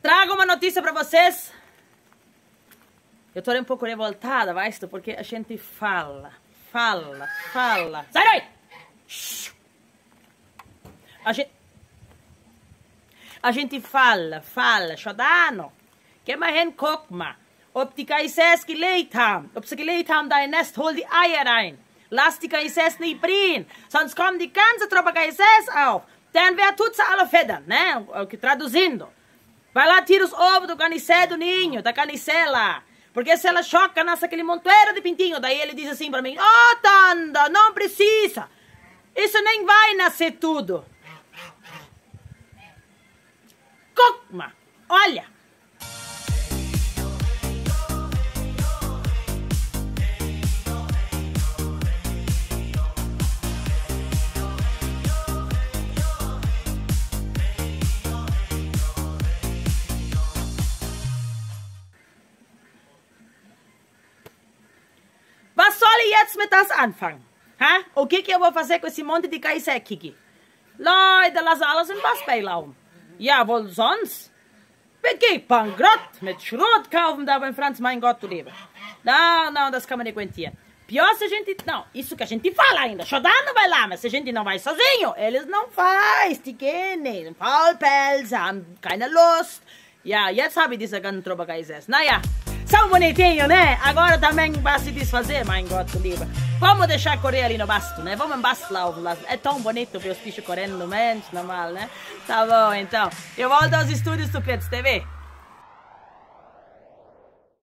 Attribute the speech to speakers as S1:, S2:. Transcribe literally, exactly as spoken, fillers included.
S1: Trago uma notícia pra vocês. Eu tô um pouco revoltada, vai, porque a gente fala, fala, fala. Sai daí! A gente... A gente fala, fala, shodano. Que man hen kokma. Ob die Kaisers gelegt haben. Ob sie gelegt haben, dein Nest, hol die Eier rein. Lass die Kaisers nicht brien. Sonst kommen die ganze Truppe Kaisers auf. Dann wer tut sie alle federn, né? Traduzindo. Vai lá, tira os ovos do canicé do ninho, da canicela. Porque se ela choca, nasce aquele montoeiro de pintinho. Daí ele diz assim pra mim, oh, Tanda, não precisa. Isso nem vai nascer tudo. Kokma, olha. Was soll ich jetzt mit das anfangen? Ha? O que que eu vou fazer com esse monte de Kaisé, Kiki? Leute, lass alles in Wasbeilaufen. Ja, wohl sonst? Begeh bankrott mit Schrot kaufen da beim Franz, mein Gott, du Lieber. Não, não, das kann man nicht aguentieren. Pior se a gente... Não, isso que a gente fala ainda. Shodano vai lá, mas se a gente não vai sozinho, eles não faz, die gehen nicht. Faulpelze, haben keine Lust. Ja, jetzt habe ich diese ganzen Tropa-Kaisés. Naja, são bonitinhos, né? Agora também vai se desfazer, mein Gott, du Lieber. Vamos deixar correr ali no basto, né? Vamos em basto lá. É tão bonito ver os bichos correndo no mente, normal, né? Tá bom, então. Eu volto aos estúdios do Pets T V.